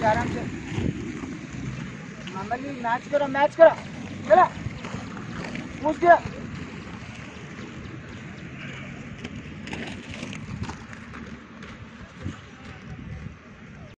आराम से। मामली मैच करो चला पूछ दिया।